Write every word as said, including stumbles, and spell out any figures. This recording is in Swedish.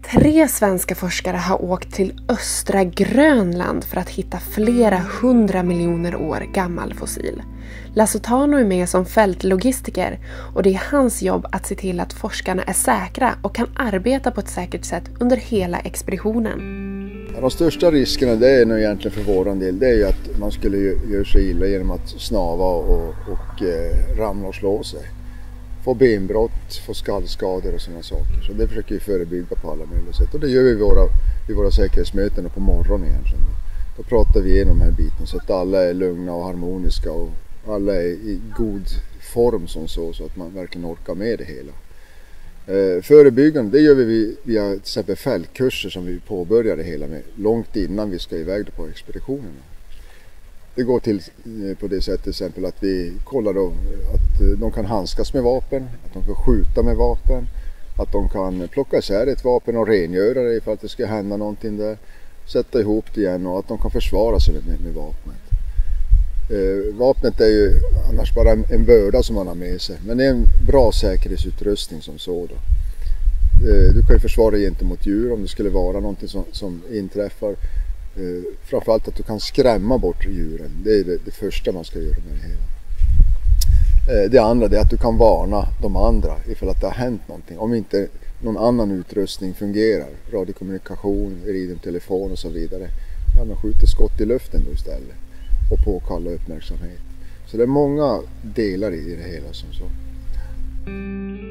Tre svenska forskare har åkt till östra Grönland för att hitta flera hundra miljoner år gammal fossil. Lasotano är med som fältlogistiker och det är hans jobb att se till att forskarna är säkra och kan arbeta på ett säkert sätt under hela expeditionen. De största riskerna, det är nog egentligen för våran del, det är ju att man skulle göra sig illa genom att snava och, och eh, ramla och slå sig. Få benbrott, få skallskador och sådana saker. Så det försöker vi förebygga på alla möjliga sätt. Och det gör vi vid våra, vid våra säkerhetsmöten och på morgonen egentligen. Då pratar vi igenom den här biten så att alla är lugna och harmoniska och alla är i god form som så, så att man verkligen orkar med det hela. Eh, förebyggande, det gör vi via till exempel fältkurser som vi påbörjar det hela med långt innan vi ska iväg på expeditionerna. Det går till på det sättet till exempel att vi kollar då att de kan handskas med vapen, att de kan skjuta med vapen, att de kan plocka isär ett vapen och rengöra det ifall det ska hända någonting där, sätta ihop det igen och att de kan försvara sig med, med vapnet. Eh, vapnet är ju annars bara en, en börda som man har med sig, men det är en bra säkerhetsutrustning som sådan. Eh, du kan ju försvara dig gentemot djur om det skulle vara någonting som, som inträffar. Uh, framförallt att du kan skrämma bort djuren, det är det, det första man ska göra med det hela. Uh, det andra är att du kan varna de andra ifall att det har hänt någonting, om inte någon annan utrustning fungerar, radiokommunikation, iridiumtelefon och så vidare. Ja, man skjuter skott i luften då istället och påkallar uppmärksamhet. Så det är många delar i det hela som så.